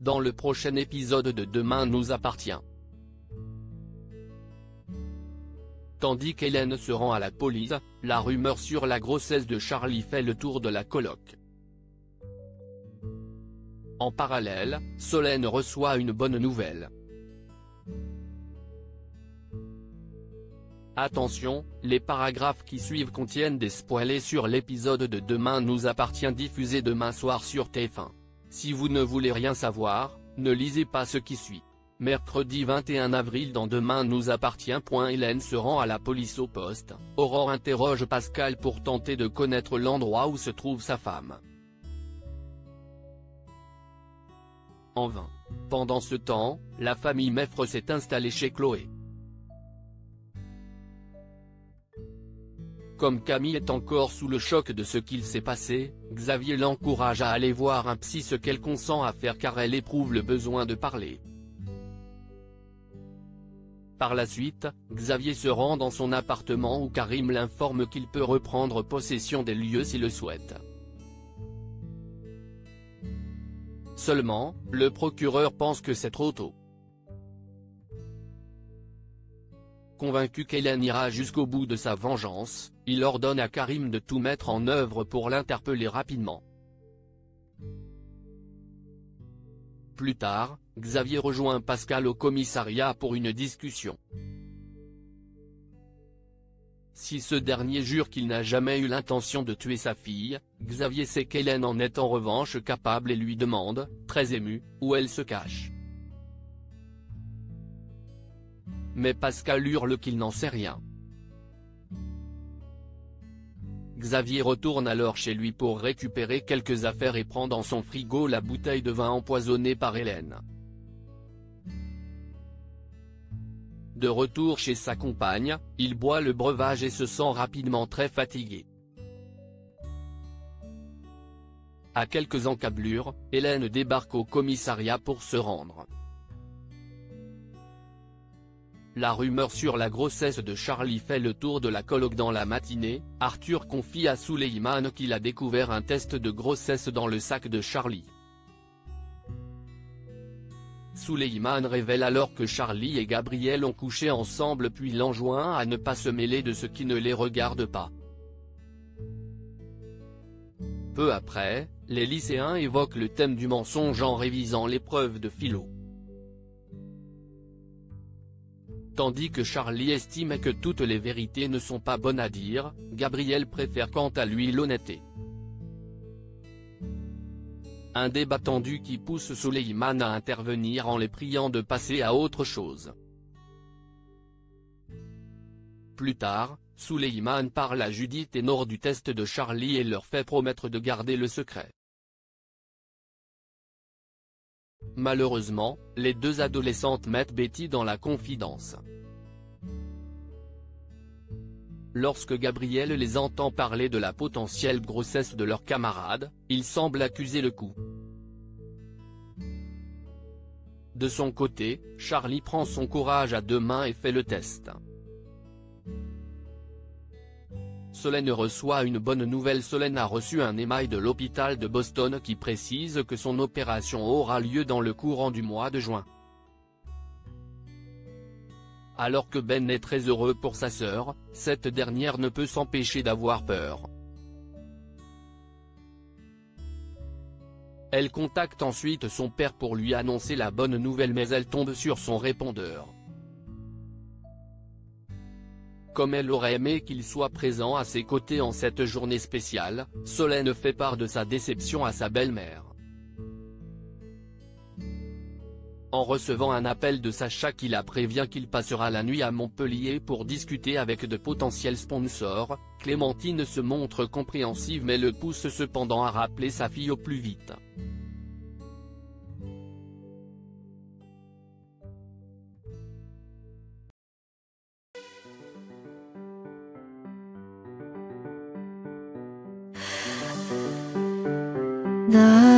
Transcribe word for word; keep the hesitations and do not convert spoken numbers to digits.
dans le prochain épisode de Demain nous appartient. Tandis qu'Hélène se rend à la police, la rumeur sur la grossesse de Charlie fait le tour de la coloc. En parallèle, Solène reçoit une bonne nouvelle. Attention, les paragraphes qui suivent contiennent des spoilers sur l'épisode de Demain nous appartient diffusé demain soir sur T F un. Si vous ne voulez rien savoir, ne lisez pas ce qui suit. Mercredi vingt et un avril dans Demain nous appartient. Hélène se rend à la police au poste, Aurore interroge Pascal pour tenter de connaître l'endroit où se trouve sa femme. En vain. Pendant ce temps, la famille Meffre s'est installée chez Chloé. Comme Camille est encore sous le choc de ce qu'il s'est passé, Xavier l'encourage à aller voir un psy, ce qu'elle consent à faire car elle éprouve le besoin de parler. Par la suite, Xavier se rend dans son appartement où Karim l'informe qu'il peut reprendre possession des lieux s'il le souhaite. Seulement, le procureur pense que c'est trop tôt. Convaincu qu'Hélène ira jusqu'au bout de sa vengeance, il ordonne à Karim de tout mettre en œuvre pour l'interpeller rapidement. Plus tard, Xavier rejoint Pascal au commissariat pour une discussion. Si ce dernier jure qu'il n'a jamais eu l'intention de tuer sa fille, Xavier sait qu'Hélène en est en revanche capable et lui demande, très ému, où elle se cache. Mais Pascal hurle qu'il n'en sait rien. Xavier retourne alors chez lui pour récupérer quelques affaires et prend dans son frigo la bouteille de vin empoisonnée par Hélène. De retour chez sa compagne, il boit le breuvage et se sent rapidement très fatigué. À quelques encablures, Hélène débarque au commissariat pour se rendre. La rumeur sur la grossesse de Charlie fait le tour de la coloc dans la matinée. Arthur confie à Souleymane qu'il a découvert un test de grossesse dans le sac de Charlie. Souleymane révèle alors que Charlie et Gabriel ont couché ensemble puis l'enjoint à ne pas se mêler de ce qui ne les regarde pas. Peu après, les lycéens évoquent le thème du mensonge en révisant l'épreuve de philo. Tandis que Charlie estime que toutes les vérités ne sont pas bonnes à dire, Gabriel préfère quant à lui l'honnêteté. Un débat tendu qui pousse Souleymane à intervenir en les priant de passer à autre chose. Plus tard, Souleymane parle à Judith et Nord du test de Charlie et leur fait promettre de garder le secret. Malheureusement, les deux adolescentes mettent Betty dans la confidence. Lorsque Gabriel les entend parler de la potentielle grossesse de leur camarade, il semble accuser le coup. De son côté, Charlie prend son courage à deux mains et fait le test. Solène reçoit une bonne nouvelle. Solène a reçu un émail de l'hôpital de Boston qui précise que son opération aura lieu dans le courant du mois de juin. Alors que Ben est très heureux pour sa sœur, cette dernière ne peut s'empêcher d'avoir peur. Elle contacte ensuite son père pour lui annoncer la bonne nouvelle mais elle tombe sur son répondeur. Comme elle aurait aimé qu'il soit présent à ses côtés en cette journée spéciale, Solène fait part de sa déception à sa belle-mère. En recevant un appel de Sacha qui la prévient qu'il passera la nuit à Montpellier pour discuter avec de potentiels sponsors, Clémentine se montre compréhensive mais le pousse cependant à rappeler sa fille au plus vite. The